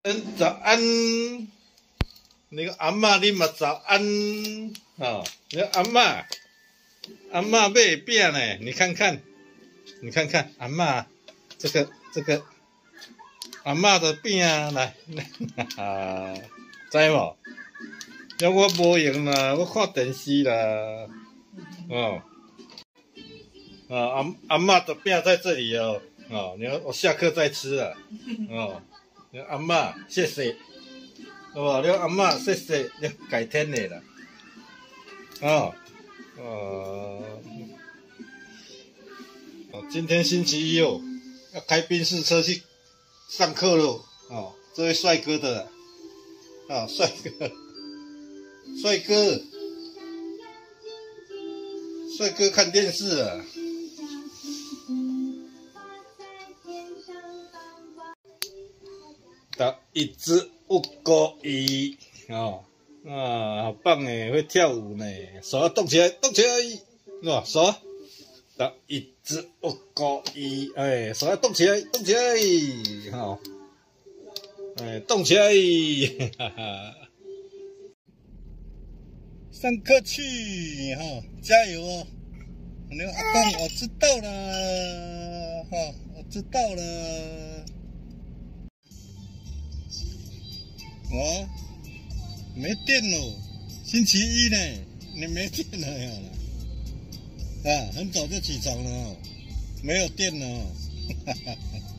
早安。那个阿嬷，你嘛早安啊！那阿嬷买饼呢？你看看，阿嬷这个阿嬷的饼来，知无？要我无闲啦，我看电视啦。哦，阿嬷的饼在这里哦。哦，你我下课再吃了。哦，阿嬷，谢谢。好吧，你阿嬷，谢谢，你改天的啦。今天星期一哦，要开宾士车去上课喽。哦，这位帅哥的，帅哥看电视啊。一只乌龟鱼哦，好棒诶，会跳舞呢，手要动起来，是吧？手，一只乌龟鱼，哎，手要动起来，哈，哎，动起来，哈哈。上课去哈，加油哦！那个阿公，我知道了，哈，我知道了。哦，没电了，星期一呢，你没电了呀？很早就起床了哦，没有电了哦，哈哈。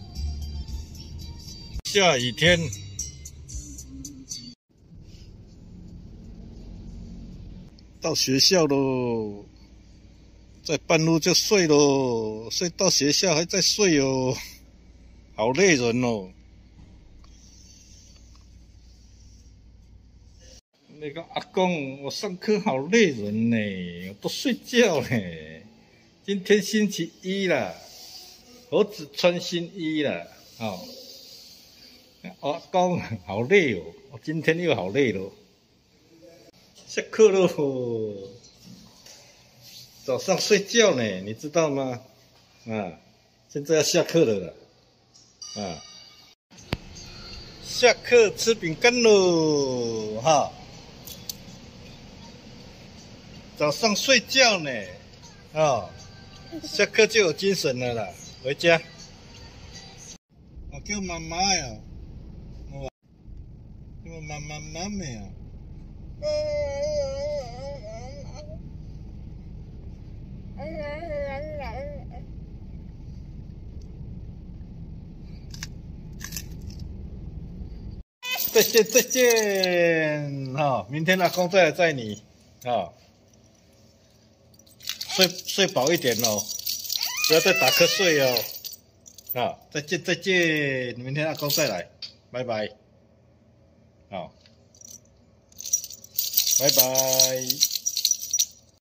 下雨天，到学校喽，在半路就睡喽，睡到学校还在睡哦，好累人哦。那个阿公，我上课好累人呢，我都睡觉呢。今天星期一啦，猴子穿新衣啦。哦，阿公好累哦，我今天又好累咯。下课喽，早上睡觉呢，你知道吗？现在要下课了啦。下课吃饼干喽，哈。早上睡觉呢，下课就有精神了啦。回家，我叫妈妈呀，叫妈妈呀。再见，明天阿公再来载你，睡饱一点哦，不要再打瞌睡哦。再见，明天阿公再来，拜拜，拜拜。